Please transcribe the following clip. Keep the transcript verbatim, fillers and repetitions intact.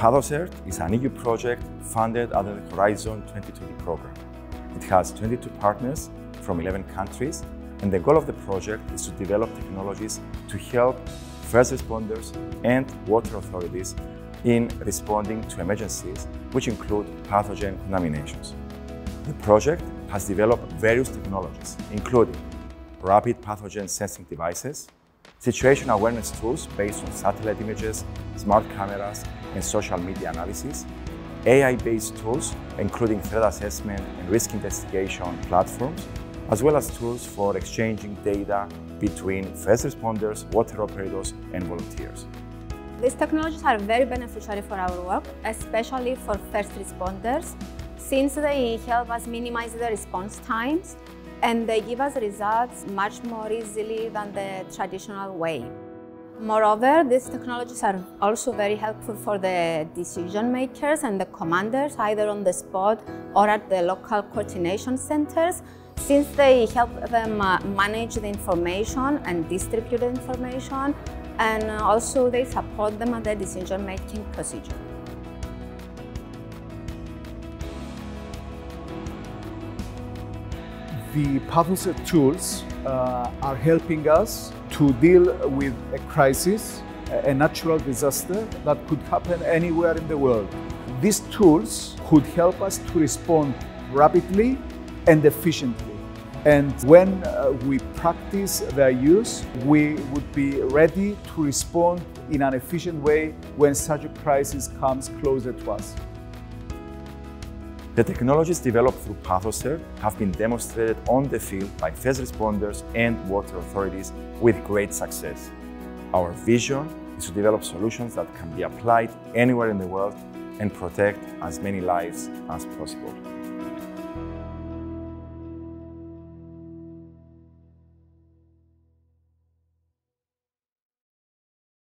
PathoCERT is an E U project funded under the Horizon twenty twenty program. It has twenty-two partners from eleven countries, and the goal of the project is to develop technologies to help first responders and water authorities in responding to emergencies, which include pathogen contaminations. The project has developed various technologies, including rapid pathogen sensing devices, situation awareness tools based on satellite images, smart cameras, and social media analysis, A I-based tools, including threat assessment and risk investigation platforms, as well as tools for exchanging data between first responders, water operators, and volunteers. These technologies are very beneficial for our work, especially for first responders, since they help us minimize the response times and they give us results much more easily than the traditional way. Moreover, these technologies are also very helpful for the decision makers and the commanders, either on the spot or at the local coordination centers, since they help them uh, manage the information and distribute the information, and also they support them at the decision-making procedure. The PathoCERT tools uh, are helping us to deal with a crisis, a natural disaster that could happen anywhere in the world. These tools could help us to respond rapidly and efficiently. And when uh, we practice their use, we would be ready to respond in an efficient way when such a crisis comes closer to us. The technologies developed through PathoCERT have been demonstrated on the field by first responders and water authorities with great success. Our vision is to develop solutions that can be applied anywhere in the world and protect as many lives as possible.